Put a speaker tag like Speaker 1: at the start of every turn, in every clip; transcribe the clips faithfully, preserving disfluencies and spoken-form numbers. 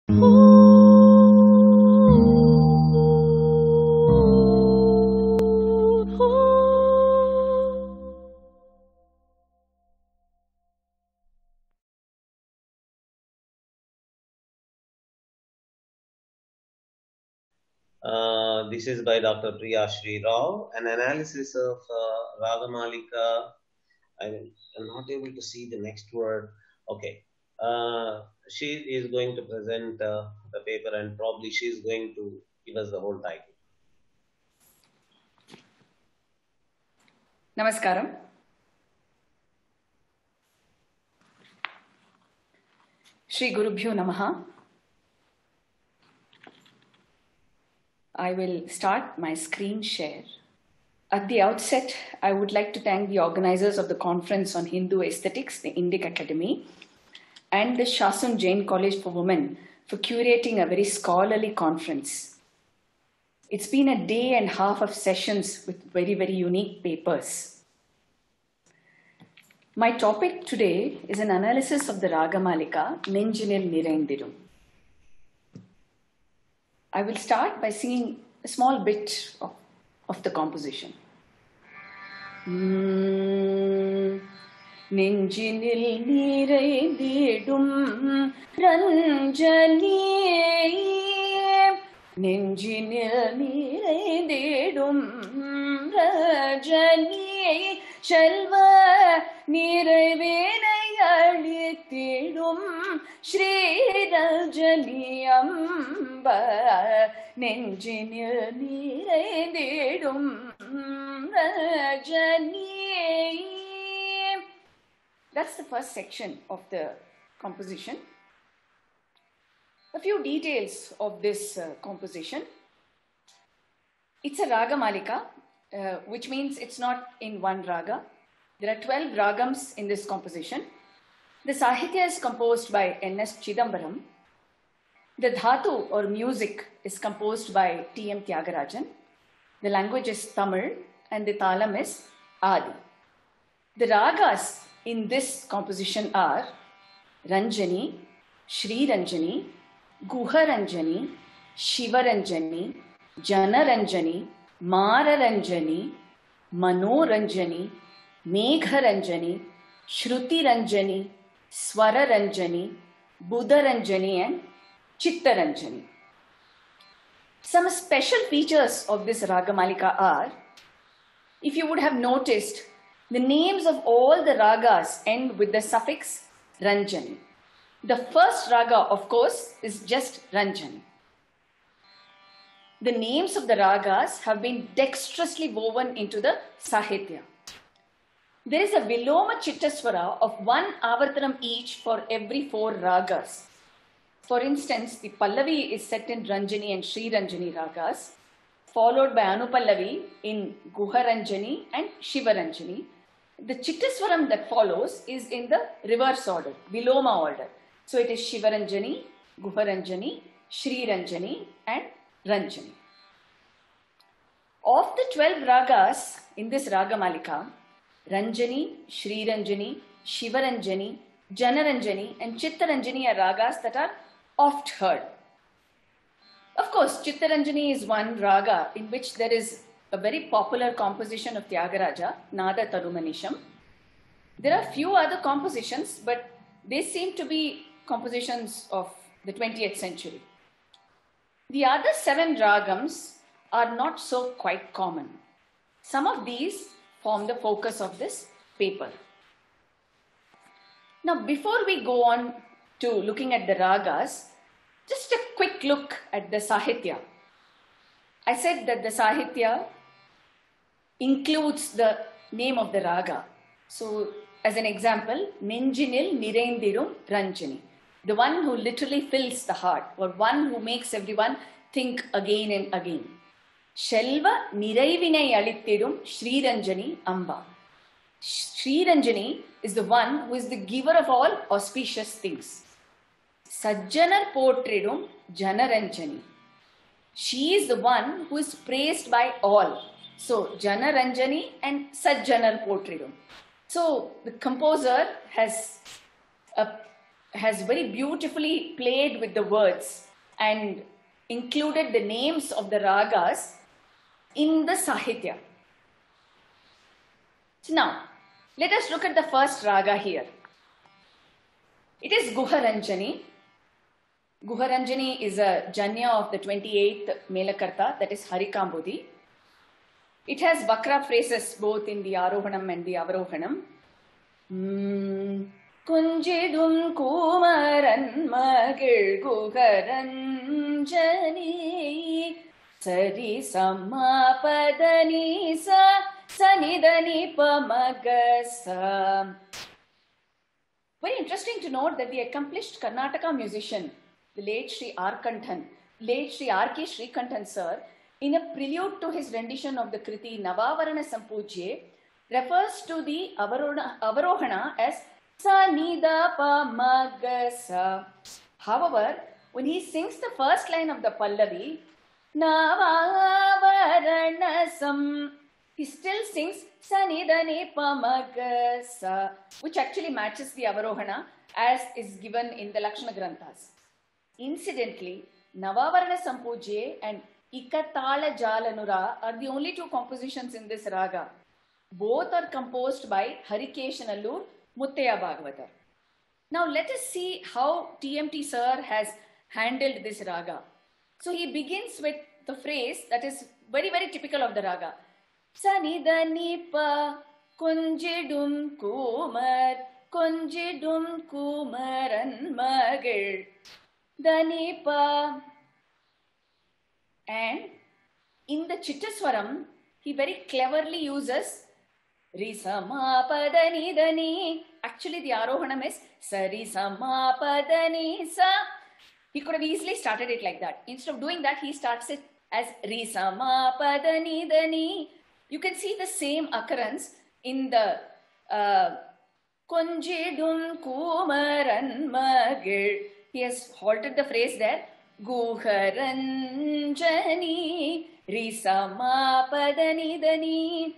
Speaker 1: Uh, this is by Doctor Priya Shri Rao, an analysis of uh, Ragamalika. I am not able to see the next word. Okay. Uh, she is going to present uh, the paper, and probably she is going to give us the whole title.
Speaker 2: Namaskaram. Shri Gurubhyo Namaha. I will start my screen share. At the outset, I would like to thank the organizers of the Conference on Hindu Aesthetics, the Indic Academy, and the Shasun Jain College for Women for curating a very scholarly conference. It's been a day and a half of sessions with very, very unique papers. My topic today is an analysis of the Ragamalika, Nenjinil Niraindirum. I will start by singing a small bit of, of the composition. Mm. Nenjinil niraindidum ranjani, Nenjinil niraindidum ranjani, Shalva niraivenai alitidum Shri Ranjani Amba, Nenjinil niraindidum ranjani. That's the first section of the composition. A few details of this uh, composition. It's a Ragamalika, uh, which means it's not in one raga. There are twelve ragams in this composition. The Sahitya is composed by N S Chidambaram. The Dhatu or music is composed by T M Tyagarajan. The language is Tamil and the Talam is Adi. The ragas in this composition are Ranjani, Shri Ranjani, Guha Ranjani, Shiva Ranjani, Jana Ranjani, Mara Ranjani, Mano Ranjani, Megha Ranjani, Shruti Ranjani, Swara Ranjani, Buddha Ranjani and Chitta Ranjani. Some special features of this Ragamalika are, if you would have noticed, the names of all the ragas end with the suffix Ranjani. The first raga, of course, is just Ranjani. The names of the ragas have been dexterously woven into the Sahitya. There is a Viloma Chittaswara of one Avartanam each for every four ragas. For instance, the Pallavi is set in Ranjani and Shri Ranjani ragas, followed by Anupallavi in Guha Ranjani and Shiva Ranjani. The Chittaswaram that follows is in the reverse order, Viloma order. So it is Shiva Ranjani, Guha Ranjani, Shri Ranjani and Ranjani. Of the twelve ragas in this Ragamalika, Ranjani, Shri Ranjani, Shiva Ranjani, Jana Ranjani and Chitta Ranjani are ragas that are oft heard. Of course, Chitta Ranjani is one raga in which there is a very popular composition of Tyagaraja, Nada Tarumanisham. There are few other compositions, but they seem to be compositions of the twentieth century. The other seven ragams are not so quite common. Some of these form the focus of this paper. Now, before we go on to looking at the ragas, just a quick look at the Sahitya. I said that the Sahitya includes the name of the raga. So, as an example, Nenjinil Niraindirum Ranjani, the one who literally fills the heart, or one who makes everyone think again and again. Shelva Niraivinai Alittirum Shri Ranjani Amba. Shri Ranjani is the one who is the giver of all auspicious things. Sajjanar Potridum Jana Ranjani. She is the one who is praised by all. So, Jana Ranjani and Sajjanar Potridum. So, the composer has a has very beautifully played with the words and included the names of the ragas in the Sahitya. So now, let us look at the first raga here. It is Guharanjani. Guharanjani is a janya of the twenty-eighth Melakarta, that is Harikambudi. It has Vakra phrases both in the Arohanam and the Avarohanam. Mm. Kunjidum Kumaran Magil Guharanjani Sari Samapadani Sa Sanidani Pamagasa. Very interesting to note that the accomplished Karnataka musician, the late Sri Arkanthan, late Sri R K Srikanthan sir, in a prelude to his rendition of the Kriti Navavarana Sampujye, refers to the Avarohana, Avarohana as Sa Nida Pa Magasa. However, when he sings the first line of the Pallavi, Navavarana Sam, he still sings Sa Nida Ni Pa Magasa, which actually matches the Avarohana as is given in the Lakshana Granthas. Incidentally, Navavarana Sampujye and Ikatala Jalanura are the only two compositions in this raga. Both are composed by Harikeshanallur Muttaya Bhagavatar. Now let us see how T M T sir has handled this raga. So he begins with the phrase that is very very typical of the raga. Sanidanipa Kunjidum Kumar Kunjidum Kumaran Magil Danipa. And in the Chittaswaram, he very cleverly uses Risamapadani Dani. Actually, the Arohanam is Sarisamapadani Sa. He could have easily started it like that. Instead of doing that, he starts it as Risamapadani Dani. You can see the same occurrence in the Kunjidum Kumaran Magil. He has halted the phrase there. Guharanjani Risamapadani Dani.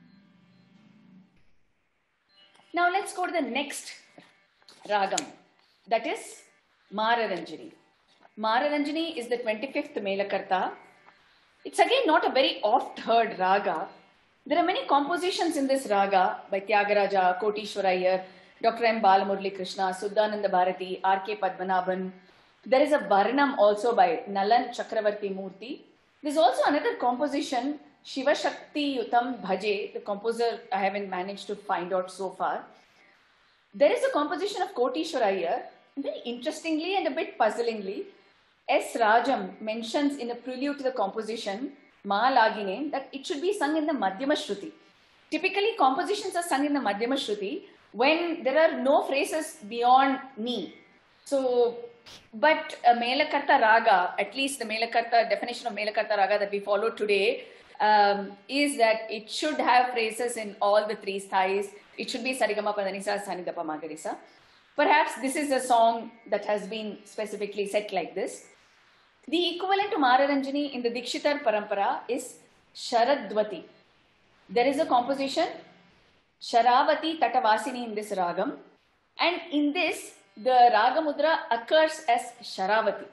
Speaker 2: Now let's go to the next ragam, that is Mararanjani. Mararanjani is the twenty-fifth Melakarta. It's again not a very oft heard raga. There are many compositions in this raga by Tyagaraja, Kotishwara Iyer, Doctor M. Balamurali Krishna, Suddhananda Bharati, R K Padmanabhan. There is a Varnam also by Nalan Chakravarti Murthy. There's also another composition, Shiva Shakti Yutam Bhaje. The composer I haven't managed to find out so far. There is a composition of Kotishwara Iyer. Very interestingly and a bit puzzlingly, S. Rajam mentions in a prelude to the composition, Ma Lagine, that it should be sung in the Madhyama Shruti. Typically, compositions are sung in the Madhyama Shruti when there are no phrases beyond Ni. So, but a Melakarta Raga, at least the Melakarta definition of Melakarta Raga that we follow today, um, is that it should have phrases in all the three sthais. It should be Sarigama Padanisa, Sanidapa Magarisa. Perhaps this is a song that has been specifically set like this. The equivalent to Mararanjani in the Dikshitar Parampara is Sharadvati. There is a composition, Sharavati Tatavasini, in this ragam, and in this the raga mudra occurs as Sharavati.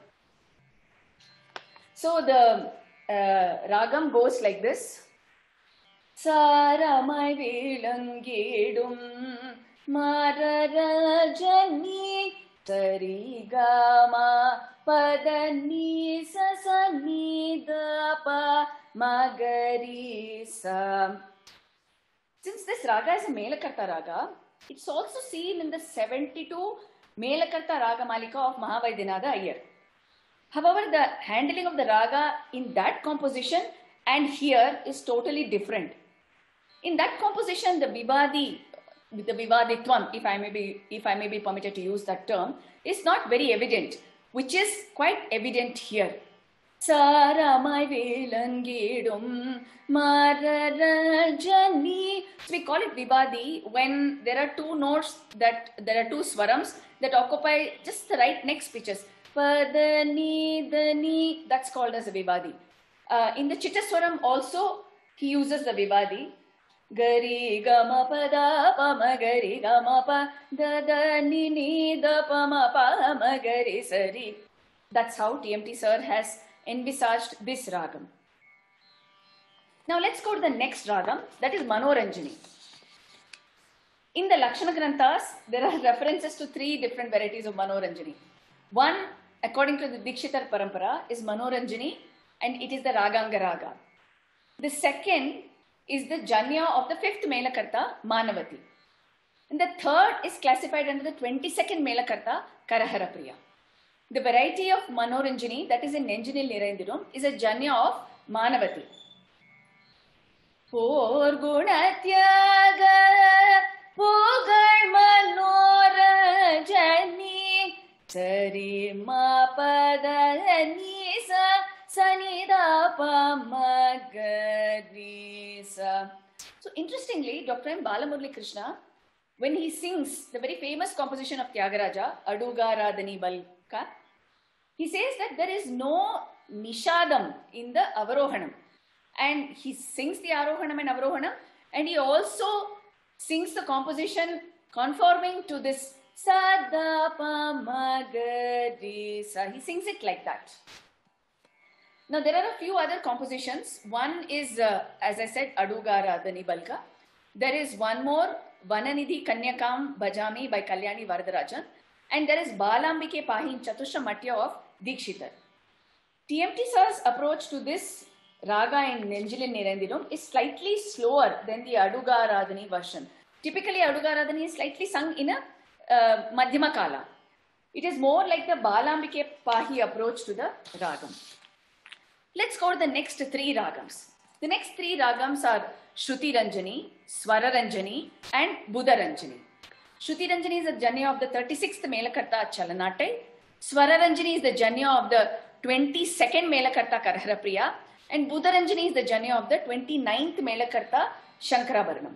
Speaker 2: So the uh, ragam goes like this. Saramai vilangidum Mararajani Sarigama Padani Sasanidapa Magarisa. Since this raga is a Melakarta raga, it's also seen in the seventy-two Melakarta Raga Malika of Mahavaidyanath Iyer. However, the handling of the raga in that composition and here is totally different. In that composition, the Vivadi, the Vivaditvam, if I may be, if I may be permitted to use that term, is not very evident, which is quite evident here. Saramai vilangidum mararajani. So we call it Vivadi when there are two notes that, there are two swarams that occupy just the right next pitches. Padani, dani, that's called as a Vivadi. Uh, in the Chittaswaram also, he uses the Vivadi. Gari gama pada pama gari gama pa da da ni ni da pama pa ma gari sari. That's how T M T sir has envisaged this ragam. Now let's go to the next ragam, that is Manoranjani. In the Lakshana Granthas, there are references to three different varieties of Manoranjani. One, according to the Dikshitar Parampara, is Manoranjani, and it is the Raganga Raga. The second is the Janya of the fifth Melakarta, Manavati. And the third is classified under the twenty-second Melakarta, Karahara Priya. The variety of Manoranjani, that is in Nenjanil Niraindirum, is a Janya of Manavati. Por Gunatyaga Pugar Manoranjani Sari Mapada Nisa Sanida Pamagarisa. So interestingly, Doctor M. Balamurali Krishna, when he sings the very famous composition of Tyagaraja, Aduga Radhani Balka, he says that there is no Nishadam in the Avarohanam. And he sings the Arohanam and Avarohanam, and he also sings the composition conforming to this Sada Pamagarisa. He sings it like that. Now there are a few other compositions. One is, uh, as I said, Aduga Radhani Balka. There is one more, Vananidhi Kanyakam Bhajami by Kalyani Varadarajan. And there is Balambike Pahin Chatusha Matya of Dikshitar. T M T sir's approach to this Raga in Nenjilin Nirandirum is slightly slower than the Aduga Radhani version. Typically, Aduga Radhani is slightly sung in a uh, Madhyama Kala. It is more like the Balambike Pahi approach to the Ragam. Let's go to the next three Ragams. The next three Ragams are Shruti Ranjani, Swara Ranjani and Buddha Ranjani. Shruti Ranjani is the Janya of the thirty-sixth Melakarta Chalanate. Swara Ranjani is the Janya of the twenty-second Melakarta Karahara Priya. And Buddha Ranjani is the Janya of the twenty-ninth Melakarta Shankarabharanam.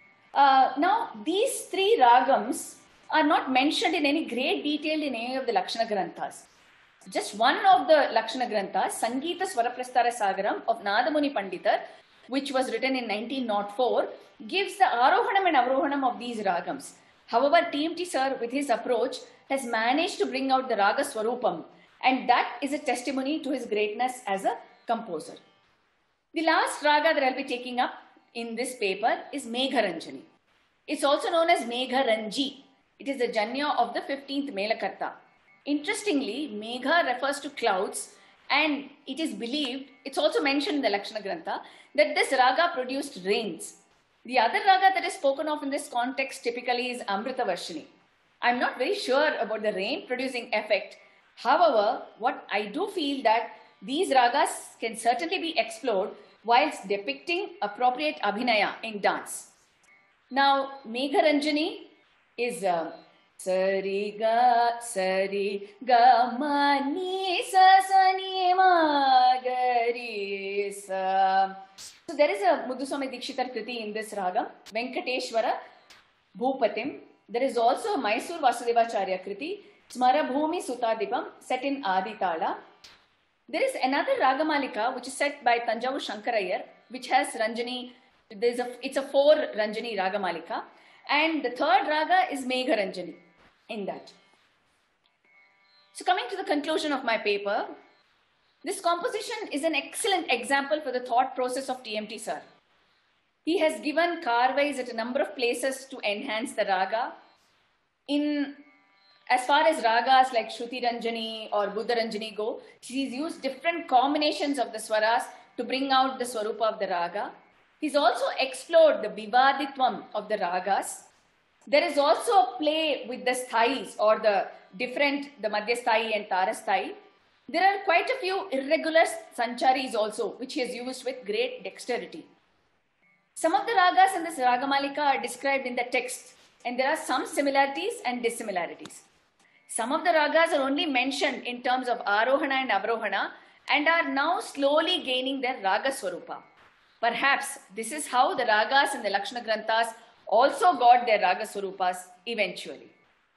Speaker 2: Uh, now, these three Ragams are not mentioned in any great detail in any of the Lakshana Granthas. Just one of the Lakshana Granthas, Sangeeta Swaraprastara Sagaram of Nadamuni Panditar, which was written in nineteen oh four, gives the Arohanam and Avarohanam of these Ragams. However, T M T sir, with his approach, has managed to bring out the Raga Swarupam, and that is a testimony to his greatness as a composer. The last raga that I'll be taking up in this paper is Megharanjani. It's also known as Megharanji. It is the Janya of the fifteenth Melakarta. Interestingly, Megha refers to clouds, and it is believed, it's also mentioned in the Lakshana Grantha, that this raga produced rains. The other raga that is spoken of in this context typically is Amrita Varshini. I'm not very sure about the rain producing effect. However, what I do feel that these ragas can certainly be explored whilst depicting appropriate abhinaya in dance. Now, Megharanjani is uh, Sari ga Sari ga ma ni sa sa ni ma ga ri sa. So there is a Muthuswami Dikshitar Kriti in this ragam, Venkateshwara Bhupatim. There is also a Mysore Vasudevacharya Kriti, Smara Bhumi Sutadipam, set in Aditala. There is another Ragamalika which is set by Tanjavur Shankarayar, which has Ranjani. There's a, it's a four Ranjani Ragamalika, and the third raga is Megha Ranjani in that. So coming to the conclusion of my paper, this composition is an excellent example for the thought process of T M T sir. He has given carveys at a number of places to enhance the raga. In as far as ragas like Shruti Ranjani or Buddha Ranjani go, he's used different combinations of the swaras to bring out the swarupa of the raga. He's also explored the vivaditvam of the ragas. There is also a play with the sthayis or the different, the madhyasthai and tarasthai. There are quite a few irregular sancharis also, which he has used with great dexterity. Some of the ragas in this Ragamalika are described in the text, and there are some similarities and dissimilarities. Some of the ragas are only mentioned in terms of Arohana and Avarohana and are now slowly gaining their Raga Swarupa. Perhaps this is how the ragas in the Lakshana Granthas also got their Raga Swarupas eventually.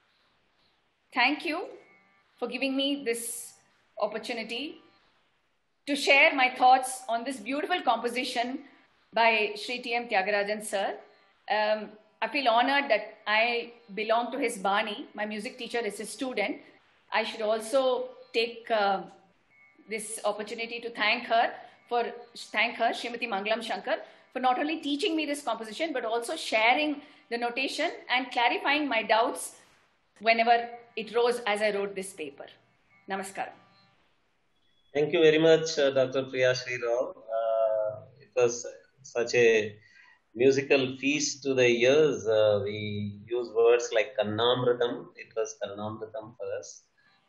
Speaker 2: Thank you for giving me this opportunity to share my thoughts on this beautiful composition by Shri T M Tyagarajan sir. Um, I feel honored that I belong to his Bani. My music teacher is his student. I should also take uh, this opportunity to thank her for thank her, Srimati Mangalam Shankar, for not only teaching me this composition but also sharing the notation and clarifying my doubts whenever it rose as I wrote this paper. Namaskaram.
Speaker 1: Thank you very much, uh, Doctor Priyashri Rao. Uh, it was such a musical feast to the ears. Uh, we use words like Kannamritam. It was Kannamritam for us.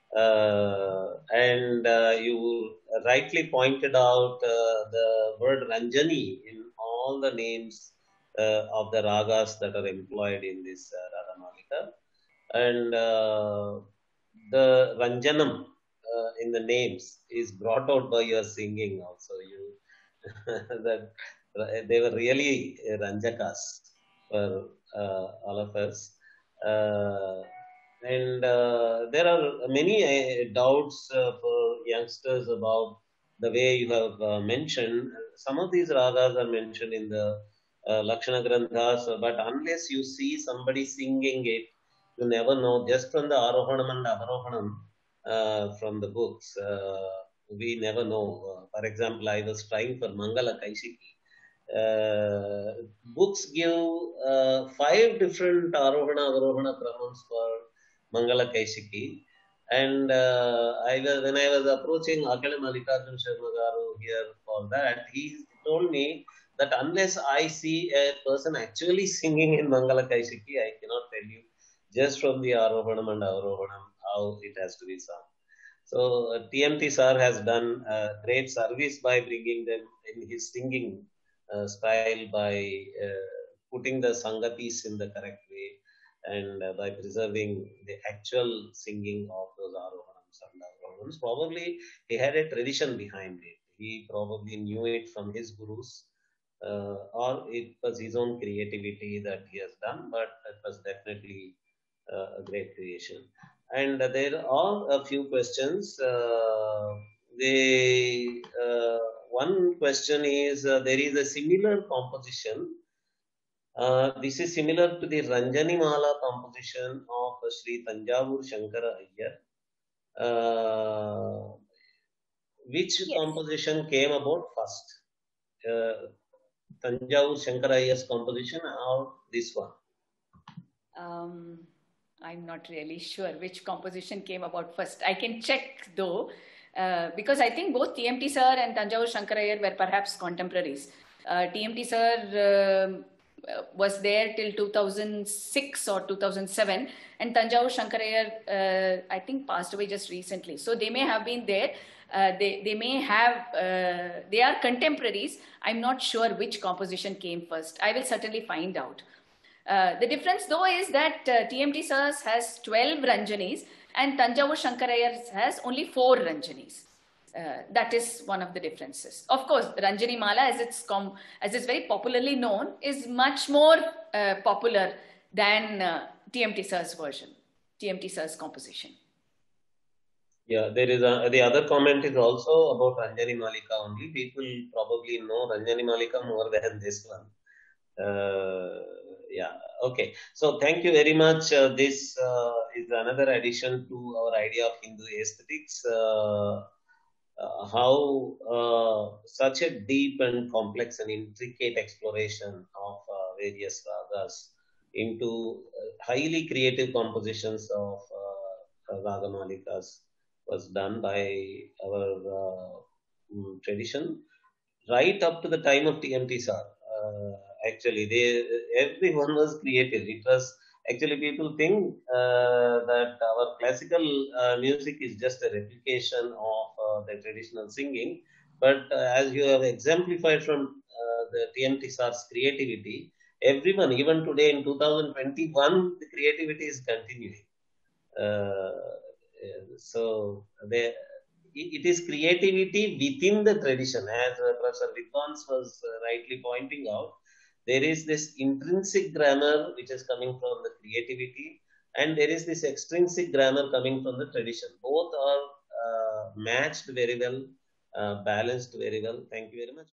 Speaker 1: Uh, and uh, you rightly pointed out uh, the word Ranjani in all the names uh, of the ragas that are employed in this uh, Ragamalika. And uh, the Ranjanam uh, in the names is brought out by your singing also. You that they were really Ranjakas for uh, all of us. Uh, and uh, there are many uh, doubts uh, for youngsters about the way you have uh, mentioned. Some of these ragas are mentioned in the uh, Lakshana Granthas, but unless you see somebody singing it, you never know. Just from the Arohanam and Avarohanam uh, from the books, uh, we never know. Uh, for example, I was trying for Mangala Kaishiki. Uh, books give uh, five different Arohana Avarohana Kramams for Mangala Kaishiki. And uh, I was, when I was approaching Akala Mallikarjun Sharma Garu here for that, he told me that unless I see a person actually singing in Mangala Kaishiki, I cannot tell you just from the Arohanam and Avarohanam how it has to be sung. So uh, T M T sir has done a great service by bringing them in his singing uh, style, by uh, putting the sangatis in the correct way, and uh, by preserving the actual singing of those Arohanams and Avarohanams. Probably he had a tradition behind it. He probably knew it from his gurus, uh, or it was his own creativity that he has done, but it was definitely uh, a great creation. And uh, there are a few questions. Uh, they, uh, one question is uh, there is a similar composition. Uh, this is similar to the Ranjani Mala composition of Sri Tanjavur Shankara Iyer. Uh, which
Speaker 2: Yes.
Speaker 1: composition came about first? Uh, Tanjavur Shankara Iyer's composition or this one?
Speaker 2: Um, I'm not really sure which composition came about first. I can check though, uh, because I think both T M T sir and Tanjavur Shankara Iyer were perhaps contemporaries. Uh, T M T sir uh, was there till two thousand six or two thousand seven, and Tanjavur Shankara Iyer, uh, I think, passed away just recently. So they may have been there. Uh, they, they may have, uh, they are contemporaries. I'm not sure which composition came first. I will certainly find out. Uh, the difference though is that uh, T M T sirs has twelve Ranjanis and Tanjavur Shankara Iyer has only four Ranjanis. Uh, that is one of the differences. Of course, Ranjani Mala, as it's com as it's very popularly known, is much more uh, popular than uh, T M T sir's version, T M T sir's composition.
Speaker 1: Yeah, there is a, the other comment is also about Ranjani Malika only. People probably know Ranjani Malika more than this one. Uh, yeah, okay. So thank you very much. Uh, this uh, is another addition to our idea of Hindu aesthetics. Uh, uh, how uh, such a deep and complex and intricate exploration of uh, various ragas into uh, highly creative compositions of uh, raga malikas was done by our uh, um, tradition right up to the time of T M T sir. Uh, actually, they everyone was creative. It was actually people think uh, that our classical uh, music is just a replication of uh, the traditional singing, but uh, as you have exemplified from uh, the T M T sir's creativity, everyone, even today in two thousand twenty-one, the creativity is continuing. Uh, so they, it is creativity within the tradition, as uh, Professor Vidwans was uh, rightly pointing out. There is this intrinsic grammar which is coming from the creativity, and there is this extrinsic grammar coming from the tradition. Both are uh, matched very well, uh, balanced very well. Thank you very much.